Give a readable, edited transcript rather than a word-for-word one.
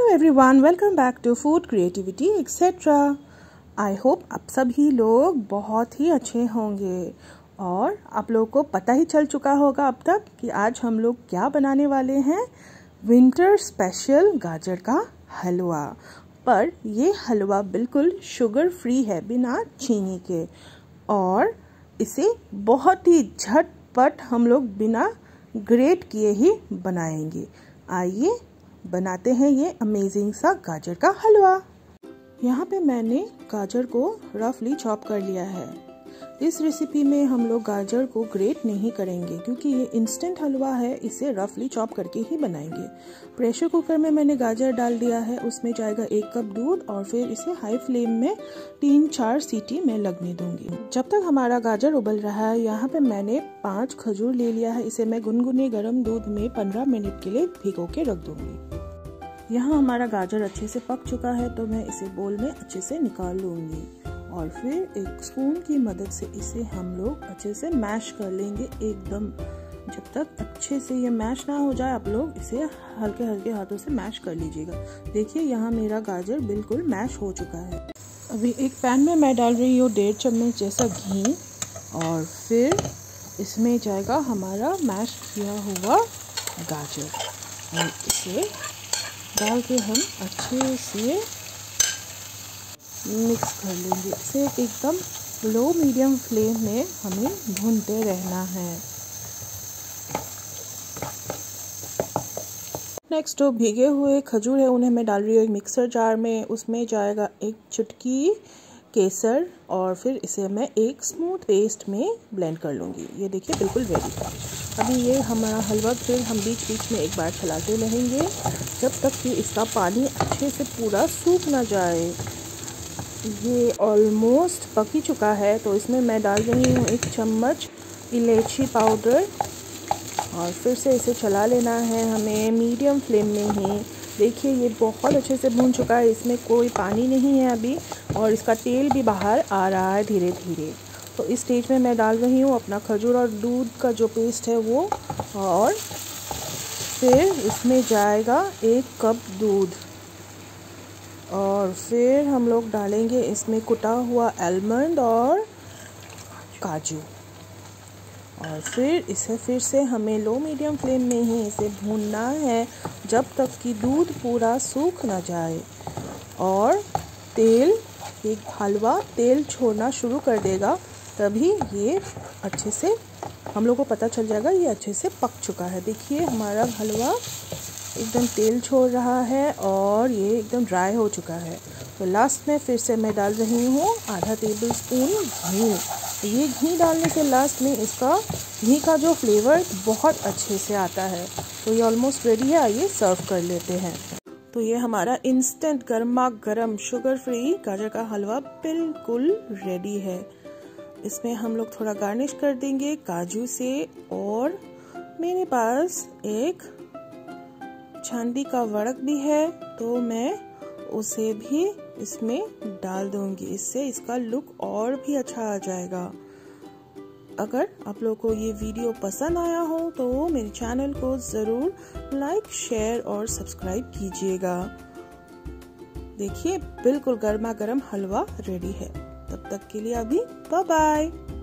Everyone, welcome back to food creativity etcetera. I hope आप सभी लोग बहुत ही अच्छे होंगे और आप लोगों को पता ही चल चुका होगा अब तक कि आज हम लोग क्या बनाने वाले हैं। विंटर स्पेशल गाजर का हलवा। पर ये हलवा बिल्कुल शुगर फ्री है, बिना चीनी के, और इसे बहुत ही झटपट हम लोग बिना ग्रेट किए ही बनाएंगे। आइए बनाते हैं ये अमेजिंग सा गाजर का हलवा। यहाँ पे मैंने गाजर को रफली चॉप कर लिया है। इस रेसिपी में हम लोग गाजर को ग्रेट नहीं करेंगे क्योंकि ये इंस्टेंट हलवा है, इसे रफली चॉप करके ही बनाएंगे। प्रेशर कुकर में मैंने गाजर डाल दिया है, उसमें जाएगा 1 कप दूध और फिर इसे हाई फ्लेम में 3-4 सीटी में लगने दूंगी। जब तक हमारा गाजर उबल रहा है, यहाँ पे मैंने 5 खजूर ले लिया है। इसे मैं गुनगुने गर्म दूध में 15 मिनट के लिए भिगो के रख दूंगी। यहाँ हमारा गाजर अच्छे से पक चुका है तो मैं इसे बोल में अच्छे से निकाल लूंगी और फिर एक स्पून की मदद से इसे हम लोग अच्छे से मैश कर लेंगे एकदम। जब तक अच्छे से ये मैश ना हो जाए, आप लोग इसे हल्के हल्के हाथों से मैश कर लीजिएगा। देखिए यहाँ मेरा गाजर बिल्कुल मैश हो चुका है। अभी एक पैन में मैं डाल रही हूँ 1.5 चम्मच जैसा घी और फिर इसमें जाएगा हमारा मैश किया हुआ गाजर और इसे डाल के हम अच्छे से मिक्स कर लेंगे। इसे एकदम लो मीडियम फ्लेम में हमें भूनते रहना है। नेक्स्ट जो भीगे हुए खजूर है उन्हें मैं डाल रही हूँ एक मिक्सर जार में। उसमें जाएगा 1 चुटकी केसर और फिर इसे मैं एक स्मूथ पेस्ट में ब्लेंड कर लूँगी। ये देखिए बिल्कुल रेडी है। अभी ये हमारा हलवा फिर हम बीच बीच में एक बार चलाते रहेंगे जब तक कि इसका पानी अच्छे से पूरा सूख ना जाए। ये ऑलमोस्ट पक ही चुका है तो इसमें मैं डाल रही हूँ 1 चम्मच इलायची पाउडर और फिर से इसे चला लेना है हमें मीडियम फ्लेम में ही। देखिए ये बहुत अच्छे से भून चुका है, इसमें कोई पानी नहीं है अभी और इसका तेल भी बाहर आ रहा है धीरे धीरे। तो इस स्टेज में मैं डाल रही हूँ अपना खजूर और दूध का जो पेस्ट है वो, और फिर इसमें जाएगा 1 कप दूध और फिर हम लोग डालेंगे इसमें कुटा हुआ आलमंड और काजू और फिर इसे फिर से हमें लो मीडियम फ्लेम में ही इसे भूनना है जब तक कि दूध पूरा सूख ना जाए और एक हलवा तेल छोड़ना शुरू कर देगा। तभी ये अच्छे से हम लोग को पता चल जाएगा ये अच्छे से पक चुका है। देखिए हमारा हलवा एकदम तेल छोड़ रहा है और ये एकदम ड्राई हो चुका है। तो लास्ट में फिर से मैं डाल रही हूँ आधा टेबल स्पून घी। ये घी डालने से लास्ट में इसका घी का जो फ्लेवर बहुत अच्छे से आता है। तो ये ऑलमोस्ट रेडी है, आइए सर्व कर लेते हैं। तो ये हमारा इंस्टेंट गर्मा गर्म शुगर फ्री गाजर का हलवा बिल्कुल रेडी है। इसमें हम लोग थोड़ा गार्निश कर देंगे काजू से और मेरे पास एक चांदी का वड़क भी है तो मैं उसे भी इसमें डाल दूंगी। इससे इसका लुक और भी अच्छा आ जाएगा। अगर आप लोगों को ये वीडियो पसंद आया हो तो मेरे चैनल को ज़रूर लाइक, शेयर और सब्सक्राइब कीजिएगा। देखिए बिल्कुल गर्मा गर्म हलवा रेडी है। तब तक के लिए अभी बाय बाय।